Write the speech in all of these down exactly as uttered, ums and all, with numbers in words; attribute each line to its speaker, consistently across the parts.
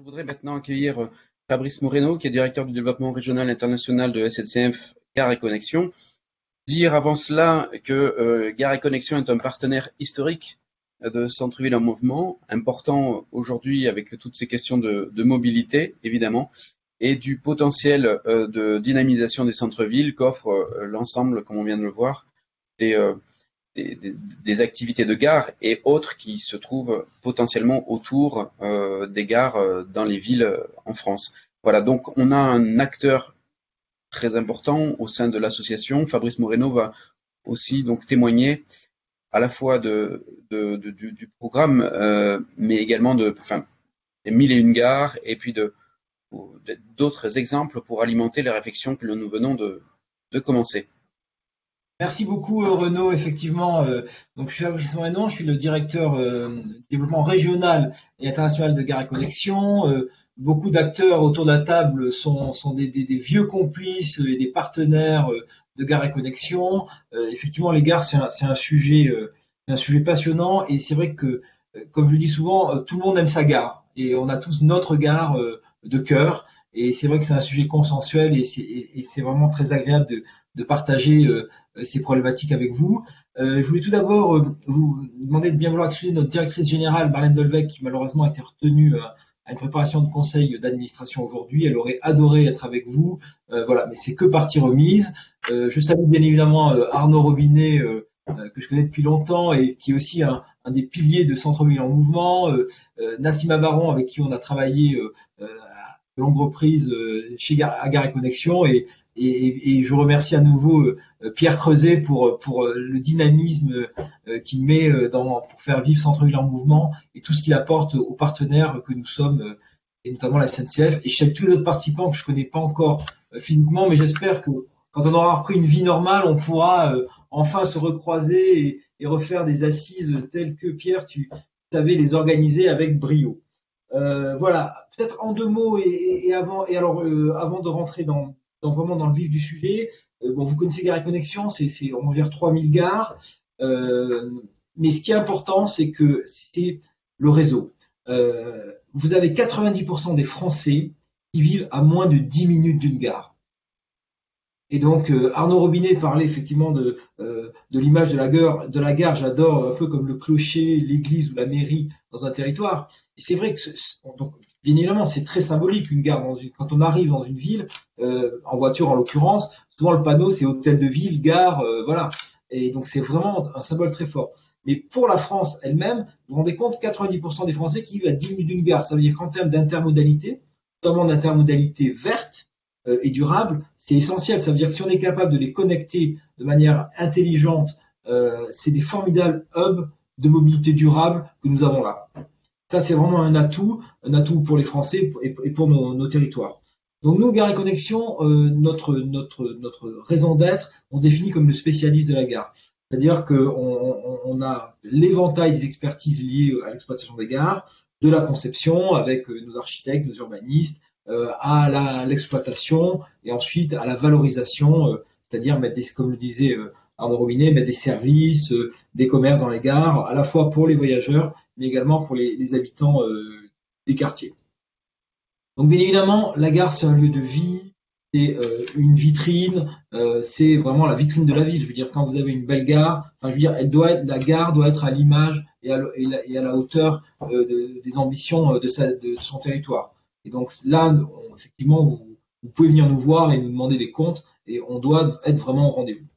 Speaker 1: voudrais maintenant accueillir euh, Fabrice Moreno, qui est directeur du développement régional international de S N C F Gare et Connexion. Dire avant cela que euh, Gare et Connexion est un partenaire historique de Centre-Ville en Mouvement, important aujourd'hui avec toutes ces questions de, de mobilité, évidemment, et du potentiel euh, de dynamisation des centres-villes qu'offre euh, l'ensemble, comme on vient de le voir, des, euh, des, des, des activités de gare et autres qui se trouvent potentiellement autour euh, des gares euh, dans les villes euh, en France. Voilà, donc on a un acteur très important au sein de l'association. Fabrice Moreno va aussi donc témoigner à la fois de, de, de du, du programme, euh, mais également de, enfin, des mille et une gares et puis de d'autres exemples pour alimenter les réflexions que nous venons de, de commencer.
Speaker 2: Merci beaucoup euh, Renaud. Effectivement, euh, donc je suis Fabrice Moreno, je suis le directeur euh, développement régional et international de Gare et Connexion. Euh, beaucoup d'acteurs autour de la table sont, sont des, des, des vieux complices et des partenaires euh, de Gare et Connexion. Euh, effectivement, les gares, c'est un, c'est un sujet, euh, c'est un sujet passionnant et c'est vrai que, euh, comme je le dis souvent, euh, tout le monde aime sa gare et on a tous notre gare euh, de cœur. Et c'est vrai que c'est un sujet consensuel et c'est, et, et c'est vraiment très agréable de, de partager euh, ces problématiques avec vous. Euh, je voulais tout d'abord euh, vous demander de bien vouloir excuser notre directrice générale, Marlène Dolvec, qui malheureusement a été retenue euh, à une préparation de conseil d'administration aujourd'hui. Elle aurait adoré être avec vous. Euh, voilà, mais c'est que partie remise. Euh, je salue bien évidemment euh, Arnaud Robinet, euh, euh, que je connais depuis longtemps et qui est aussi un, un des piliers de Centre-Ville en Mouvement. Euh, euh, Nassima Baron, avec qui on a travaillé euh, euh, de longues reprises euh, chez Gare, à Gare et Connexion. Et, et, et je remercie à nouveau euh, Pierre Creuset pour, pour euh, le dynamisme euh, qu'il met euh, dans, pour faire vivre Centre-Ville en Mouvement et tout ce qu'il apporte aux partenaires que nous sommes, euh, et notamment la S N C F. Et je salue tous les autres participants que je ne connais pas encore euh, physiquement, mais j'espère que quand on aura repris une vie normale, on pourra euh, enfin se recroiser et, et refaire des assises telles que Pierre, tu savais les organiser avec brio. Euh, voilà, peut-être en deux mots et, et, et avant et alors euh, avant de rentrer dans, dans vraiment dans le vif du sujet, euh, bon vous connaissez Gare et Connexion, c'est c'est on gère trois mille gares, euh, mais ce qui est important c'est que c'est le réseau. Euh, vous avez quatre-vingt-dix pour cent des Français qui vivent à moins de dix minutes d'une gare. Et donc euh, Arnaud Robinet parlait effectivement de, euh, de l'image de la gare, de la gare, j'adore, un peu comme le clocher, l'église ou la mairie dans un territoire. Et c'est vrai que, ce, donc, bien évidemment, c'est très symbolique une gare. Dans une, quand on arrive dans une ville, euh, en voiture en l'occurrence, souvent le panneau c'est hôtel de ville, gare, euh, voilà. Et donc c'est vraiment un symbole très fort. Mais pour la France elle-même, vous vous rendez compte, quatre-vingt-dix pour cent des Français qui vivent à dix minutes d'une gare. Ça veut dire qu'en termes d'intermodalité, notamment d'intermodalité verte, et durable, c'est essentiel. Ça veut dire que si on est capable de les connecter de manière intelligente, euh, c'est des formidables hubs de mobilité durable que nous avons là. Ça, c'est vraiment un atout, un atout pour les Français et pour nos, nos territoires. Donc nous, Gare et Connexion, euh, notre, notre, notre raison d'être, on se définit comme le spécialiste de la gare. C'est-à-dire qu'on on, on a l'éventail des expertises liées à l'exploitation des gares, de la conception avec nos architectes, nos urbanistes, Euh, à la, l'exploitation et ensuite à la valorisation, euh, c'est-à-dire mettre des, comme le disait euh, Arnaud Robinet, mettre des services, euh, des commerces dans les gares, à la fois pour les voyageurs, mais également pour les, les habitants euh, des quartiers. Donc bien évidemment, la gare c'est un lieu de vie, c'est euh, une vitrine, euh, c'est vraiment la vitrine de la ville. Je veux dire, quand vous avez une belle gare, enfin, je veux dire, elle doit être, la gare doit être à l'image et à, et la, et à la hauteur euh, de, des ambitions de, sa, de son territoire. Et donc là, on, effectivement, vous, vous pouvez venir nous voir et nous demander des comptes et on doit être vraiment au rendez-vous.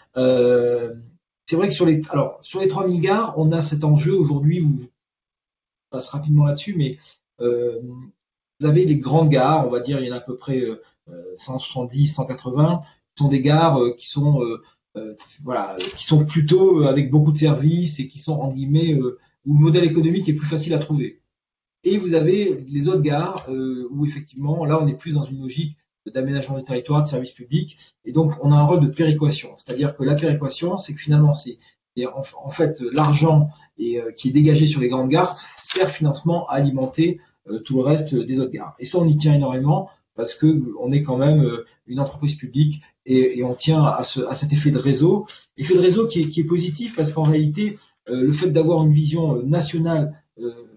Speaker 2: Euh, c'est vrai que sur les, alors, sur les trois mille gares, on a cet enjeu aujourd'hui, vous, je passe rapidement là-dessus, mais euh, vous avez les grandes gares, on va dire, il y en a à peu près euh, cent soixante-dix, cent quatre-vingts, qui sont des gares euh, qui sont euh, euh, voilà, qui sont plutôt avec beaucoup de services et qui sont, en guillemets, euh, où le modèle économique est plus facile à trouver. Et vous avez les autres gares euh, où effectivement, là, on est plus dans une logique d'aménagement du territoire, de service public. Et donc, on a un rôle de péréquation. C'est-à-dire que la péréquation, c'est que finalement, c'est en, en fait l'argent et, euh, qui est dégagé sur les grandes gares sert financement à alimenter euh, tout le reste des autres gares. Et ça, on y tient énormément parce que on est quand même euh, une entreprise publique et, et on tient à, ce, à cet effet de réseau. Effet de réseau qui est, qui est positif parce qu'en réalité, euh, le fait d'avoir une vision nationale euh,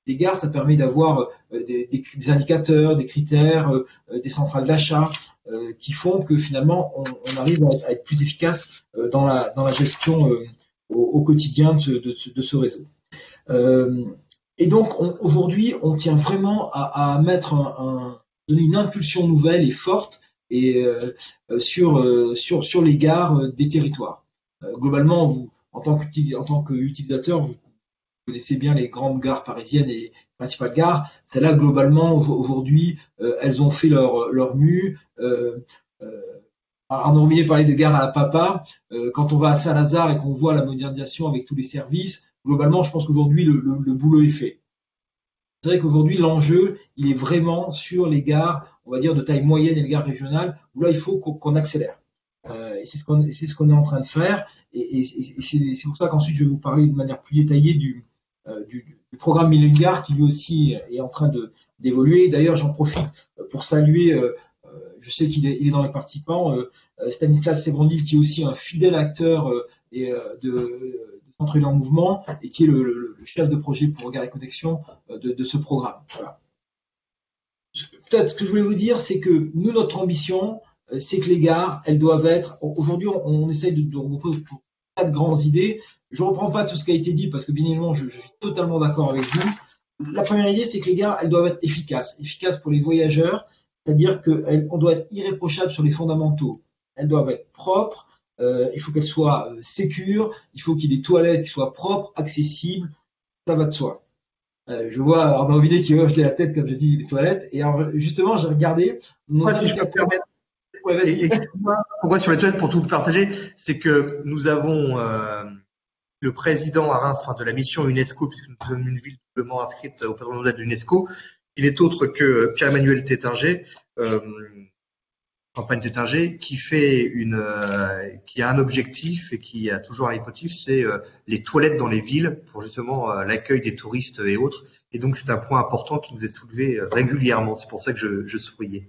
Speaker 2: des gares, ça permet d'avoir euh, des, des, des indicateurs, des critères, euh, des centrales d'achat euh, qui font que finalement on, on arrive à être, à être plus efficace euh, dans la dans la gestion euh, au, au quotidien de ce, de ce, de ce réseau. Euh, et donc aujourd'hui, on tient vraiment à, à mettre un, un, donner une impulsion nouvelle et forte et euh, sur euh, sur sur les gares euh, des territoires. Euh, globalement, vous en tant qu'utilisateur, en tant qu'utilisateur, vous connaissez bien les grandes gares parisiennes et les principales gares. Celles-là, globalement, aujourd'hui, euh, elles ont fait leur leur mue. Euh, euh, Arnaud Romier parlait de gares à la papa. Euh, quand on va à Saint-Lazare et qu'on voit la modernisation avec tous les services, globalement, je pense qu'aujourd'hui, le, le, le boulot est fait. C'est vrai qu'aujourd'hui, l'enjeu, il est vraiment sur les gares, on va dire, de taille moyenne et les gares régionales, où là, il faut qu'on, qu'on accélère. Euh, et c'est ce qu'on, c'est ce qu'on est en train de faire. Et, et, et c'est, c'est pour ça qu'ensuite, je vais vous parler de manière plus détaillée du, euh, du, du programme Mille et une gares, qui lui aussi est en train de, d'évoluer. D'ailleurs, j'en profite pour saluer, euh, je sais qu'il est, il est dans les participants, euh, Stanislas Sébrandil, qui est aussi un fidèle acteur euh, et, euh, de, de Centre en Mouvement et qui est le, le, le chef de projet pour Gares et Connexions euh, de, de ce programme. Voilà. Peut-être ce que je voulais vous dire, c'est que nous, notre ambition, euh, c'est que les gares, elles doivent être. Aujourd'hui, on, on essaye de, de reposer quatre grandes idées. Je ne reprends pas tout ce qui a été dit parce que bien évidemment, je, je suis totalement d'accord avec vous. La première idée, c'est que les gares, elles doivent être efficaces, efficaces pour les voyageurs, c'est-à-dire qu'on doit être irréprochable sur les fondamentaux. Elles doivent être propres. Euh, il faut qu'elles soient euh, sécures, il faut qu'il y ait des toilettes qui soient propres, accessibles, ça va de soi. Euh, je vois Arnaud Villet qui hoche la tête comme je dis les toilettes, et alors, justement j'ai regardé.
Speaker 3: Moi, si je peux me permettre, ouais, excuse-moi, pourquoi sur les toilettes pour tout vous partager, c'est que nous avons euh, le président à Reims, enfin, de la mission UNESCO, puisque nous sommes une ville doublement inscrite au patrimoine mondial de l'UNESCO. Il n'est autre que Pierre-Emmanuel Tétinger. Euh, Campagne Tétinger, qui fait une, euh, qui a un objectif et qui a toujours un leitmotiv, c'est euh, les toilettes dans les villes pour justement euh, l'accueil des touristes et autres. Et donc c'est un point important qui nous est soulevé euh, régulièrement. C'est pour ça que je, je souriais.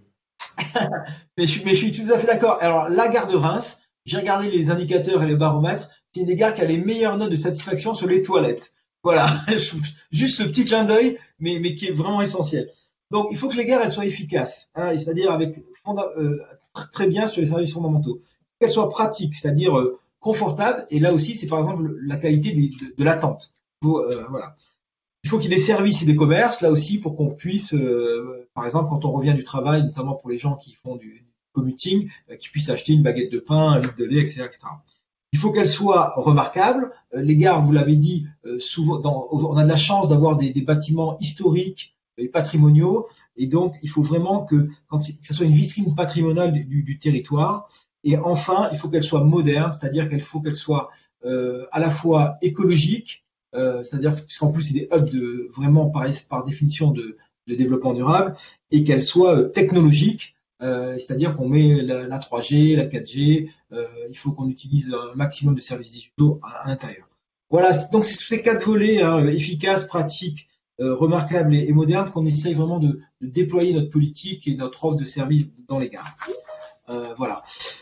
Speaker 2: mais, je, mais je suis tout à fait d'accord. Alors la gare de Reims, j'ai regardé les indicateurs et les baromètres. C'est une des gares qui a les meilleures notes de satisfaction sur les toilettes. Voilà, juste ce petit clin d'œil, mais, mais qui est vraiment essentiel. Donc, il faut que les gares elles soient efficaces, hein, c'est-à-dire avec fonda- euh, très bien sur les services fondamentaux. Qu'elles soient pratiques, c'est-à-dire euh, confortables. Et là aussi, c'est par exemple la qualité des, de, de l'attente. Il faut, euh, voilà. Il faut qu'il y ait des services et des commerces, là aussi, pour qu'on puisse, euh, par exemple, quand on revient du travail, notamment pour les gens qui font du commuting, euh, qu'ils puissent acheter une baguette de pain, un litre de lait, et cetera, et cetera. Il faut qu'elles soient remarquables. Euh, les gares, vous l'avez dit, euh, souvent, dans, on a de la chance d'avoir des, des bâtiments historiques et patrimoniaux, et donc il faut vraiment que, quand que ce soit une vitrine patrimoniale du, du, du territoire. Et enfin, il faut qu'elle soit moderne, c'est-à-dire qu'il faut qu'elle soit euh, à la fois écologique, euh, c'est-à-dire puisqu'en plus c'est des hubs de vraiment par, par définition de, de développement durable, et qu'elle soit euh, technologique, euh, c'est-à-dire qu'on met la, la trois G, la quatre G, euh, il faut qu'on utilise un maximum de services digitaux à, à l'intérieur. Voilà, donc c'est tous ces quatre volets, hein, efficaces, pratiques, Euh, remarquable et, et moderne, qu'on essaye vraiment de, de déployer notre politique et notre offre de services dans les gares. Euh, voilà.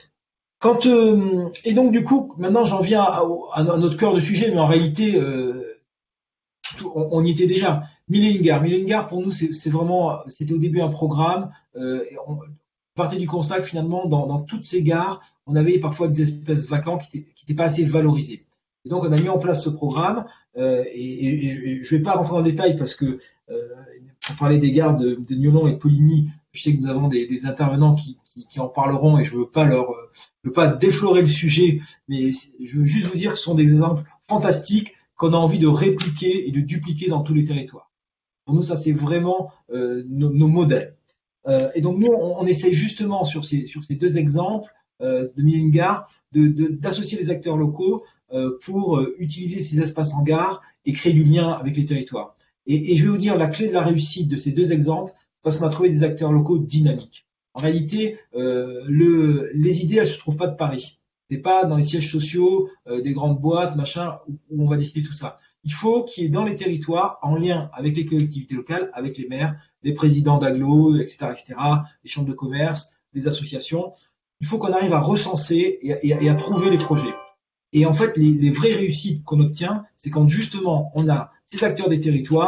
Speaker 2: Quand, euh, et donc du coup, maintenant j'en viens à, à, à notre cœur de sujet, mais en réalité, euh, tout, on, on y était déjà. Mille et une gares. Mille et une gares, pour nous, c'est, c'est vraiment, c'était au début un programme. Euh, et on partait du constat que finalement, dans, dans toutes ces gares, on avait parfois des espaces vacants qui n'étaient pas assez valorisés. Et donc, on a mis en place ce programme. Euh, et, et, et je ne vais pas rentrer en détail parce que euh, pour parler des gares de, de Niolon et de Poligny, je sais que nous avons des, des intervenants qui, qui, qui en parleront et je ne veux pas leur, je veux pas déflorer le sujet, mais je veux juste vous dire que ce sont des exemples fantastiques qu'on a envie de répliquer et de dupliquer dans tous les territoires. Pour nous, ça c'est vraiment euh, nos, nos modèles. Euh, et donc nous, on, on essaye justement sur ces, sur ces deux exemples euh, de Mille et une gares de, de, d'associer les acteurs locaux euh, pour euh, utiliser ces espaces en gare et créer du lien avec les territoires. Et, et je vais vous dire la clé de la réussite de ces deux exemples, parce qu'on a trouvé des acteurs locaux dynamiques. En réalité, euh, le, les idées, elles se trouvent pas de Paris. C'est pas dans les sièges sociaux euh, des grandes boîtes, machin, où, où on va décider tout ça. Il faut qu'il y ait dans les territoires, en lien avec les collectivités locales, avec les maires, les présidents d'agglo, et cetera, et cetera, les chambres de commerce, les associations. Il faut qu'on arrive à recenser et à, et à, et à trouver les projets. Et en fait, les, les vraies réussites qu'on obtient, c'est quand justement on a ces acteurs des territoires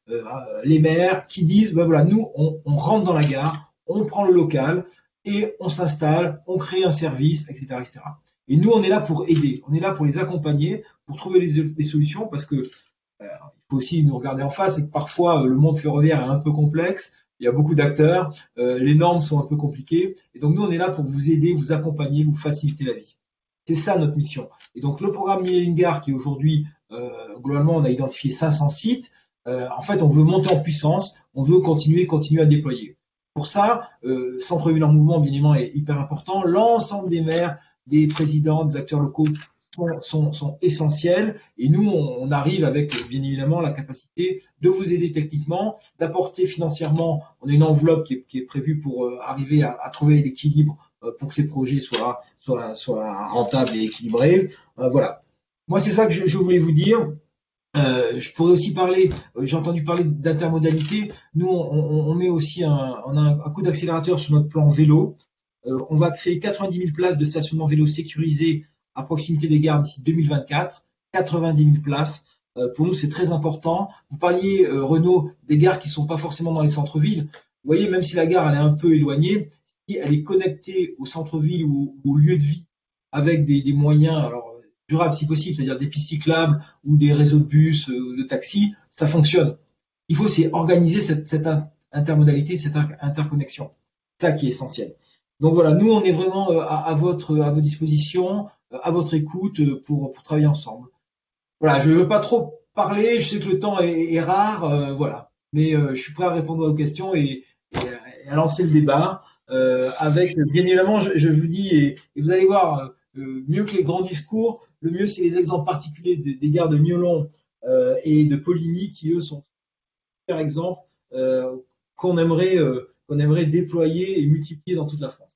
Speaker 2: euh, les maires qui disent, ben voilà, nous, on, on rentre dans la gare, on prend le local et on s'installe, on crée un service, et cetera, et cetera. Et nous, on est là pour aider, on est là pour les accompagner, pour trouver les, les solutions, parce que euh, il faut aussi nous regarder en face et que parfois le monde ferroviaire est un peu complexe. Il y a beaucoup d'acteurs, euh, les normes sont un peu compliquées. Et donc, nous, on est là pour vous aider, vous accompagner, vous faciliter la vie. C'est ça notre mission. Et donc, le programme Mille et une gares, qui aujourd'hui, euh, globalement, on a identifié cinq cents sites. Euh, en fait, on veut monter en puissance, on veut continuer, continuer à déployer. Pour ça, euh, Centre-Ville en Mouvement, bien évidemment, est hyper important. L'ensemble des maires, des présidents, des acteurs locaux sont, sont, sont essentiels. Et nous, on, on arrive avec, bien évidemment, la capacité de vous aider techniquement, d'apporter financièrement. On a une enveloppe qui est, qui est prévue pour euh, arriver à, à trouver l'équilibre euh, pour que ces projets soient, soient, soient rentables et équilibrés. Euh, voilà. Moi, c'est ça que je, je voulais vous dire. Euh, je pourrais aussi parler, euh, j'ai entendu parler d'intermodalité. Nous, on, on, on met aussi un, on a un, un coup d'accélérateur sur notre plan vélo. Euh, on va créer quatre-vingt-dix mille places de stationnement vélo sécurisées à proximité des gares d'ici deux mille vingt-quatre. quatre-vingt-dix mille places. Euh, pour nous, c'est très important. Vous parliez, euh, Renaud, des gares qui ne sont pas forcément dans les centres-villes. Vous voyez, même si la gare elle est un peu éloignée, si elle est connectée au centre-ville ou au lieu de vie avec des, des moyens, alors durables si possible, c'est-à-dire des pistes cyclables ou des réseaux de bus, euh, de taxis, ça fonctionne. Il faut c'est organiser cette, cette intermodalité, cette interconnexion. C'est ça qui est essentiel. Donc voilà, nous on est vraiment euh, à, à votre à votre disposition, euh, à votre écoute euh, pour, pour travailler ensemble. Voilà, je ne veux pas trop parler, je sais que le temps est, est rare, euh, voilà, mais euh, je suis prêt à répondre à vos questions et, et, et à lancer le débat. Euh, avec, bien évidemment, je, je vous dis, et, et vous allez voir, euh, mieux que les grands discours, le mieux c'est les exemples particuliers de, des gares de Niolon euh, et de Poligny qui eux sont super exemples euh, qu'on aimerait, euh, qu'on aimerait déployer et multiplier dans toute la France.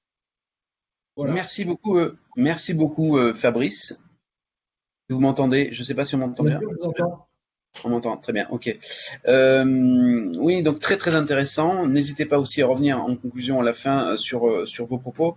Speaker 1: Voilà. Merci beaucoup, euh, merci beaucoup euh, Fabrice. Vous m'entendez? Je ne sais pas si on m'entend bien.
Speaker 2: Je vous entends.
Speaker 1: On m'entend, très bien, ok. Euh, oui, donc très très intéressant. N'hésitez pas aussi à revenir en conclusion à la fin sur, sur vos propos.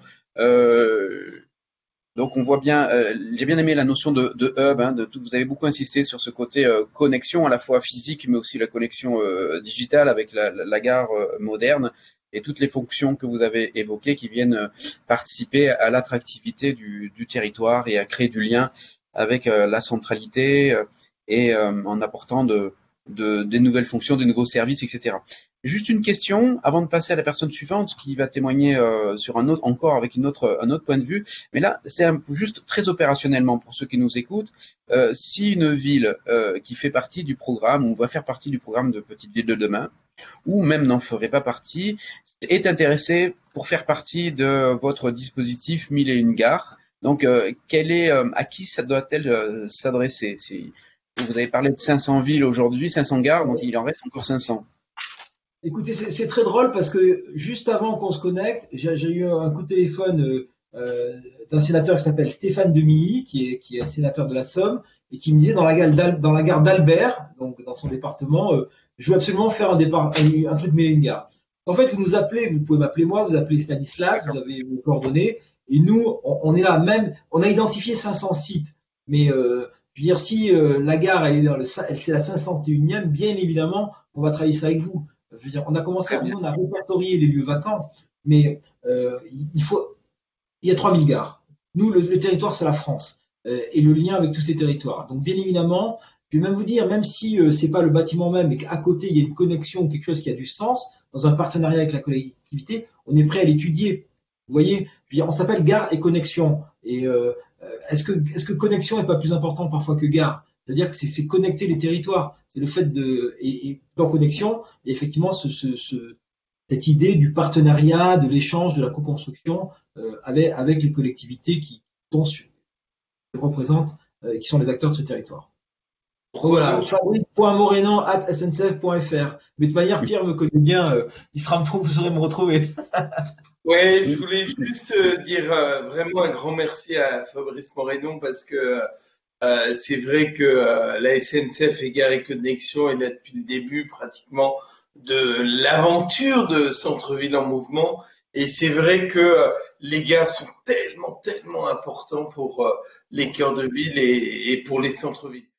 Speaker 1: Euh, donc on voit bien, euh, j'ai bien aimé la notion de, de hub, hein, de tout, vous avez beaucoup insisté sur ce côté euh, connexion à la fois physique mais aussi la connexion euh, digitale avec la, la, la gare euh, moderne et toutes les fonctions que vous avez évoquées qui viennent participer à l'attractivité du, du territoire et à créer du lien avec euh, la centralité euh, et euh, en apportant de, de, des nouvelles fonctions, des nouveaux services, et cetera. Juste une question avant de passer à la personne suivante qui va témoigner euh, sur un autre, encore avec une autre, un autre point de vue. Mais là, c'est juste très opérationnellement pour ceux qui nous écoutent. Euh, si une ville euh, qui fait partie du programme ou va faire partie du programme de Petite Ville de demain, ou même n'en ferait pas partie, est intéressée pour faire partie de votre dispositif Mille et une gares. Donc, euh, quelle est, euh, à qui ça doit-elle euh, s'adresser? Si vous avez parlé de cinq cents villes aujourd'hui, cinq cents gares, donc il en reste encore cinq cents.
Speaker 2: Écoutez, c'est très drôle parce que juste avant qu'on se connecte, j'ai eu un coup de téléphone euh, d'un sénateur qui s'appelle Stéphane Demilly, qui est, qui est sénateur de la Somme, et qui me disait dans la gare, dans la gare d'Albert, donc dans son département, euh, je veux absolument faire un, départ, un, un truc Mille et une gares. En fait, vous nous appelez, vous pouvez m'appeler moi, vous appelez Stanislas, vous avez vos coordonnées, et nous, on, on est là même, on a identifié cinq cents sites, mais euh, je veux dire, si euh, la gare, elle est dans le, c'est la cinq cent unième, bien évidemment, on va travailler ça avec vous. Je veux dire, on a commencé, nous, on a répertorié les lieux vacants, mais euh, il faut, il y a trois mille gares. Nous, le, le territoire, c'est la France euh, et le lien avec tous ces territoires. Donc, bien évidemment, je vais même vous dire, même si euh, c'est pas le bâtiment même, mais qu'à côté il y a une connexion ou quelque chose qui a du sens, dans un partenariat avec la collectivité, on est prêt à l'étudier. Vous voyez, je veux dire, on s'appelle gare et connexion. Et euh, est-ce que, est-ce que connexion est pas plus important parfois que gare? C'est-à-dire que c'est connecter les territoires. C'est le fait de et, et dans connexion, et effectivement, ce, ce, ce, cette idée du partenariat, de l'échange, de la co-construction euh, avec, avec les collectivités qui sont qui représentent, euh, qui sont les acteurs de ce territoire. Donc, voilà, fabrice point morenan arobase s n c f point f r. Mais de manière, Pierre me connaît bien, euh, il sera vous saurez me retrouver.
Speaker 4: Ouais, je voulais juste dire euh, vraiment un grand merci à Fabrice Moreno parce que Euh, c'est vrai que euh, la S N C F et Gares et Connexions est là depuis le début pratiquement de l'aventure de Centre-Ville en Mouvement et c'est vrai que euh, les gares sont tellement, tellement importants pour euh, les cœurs de ville et, et pour les centres-villes.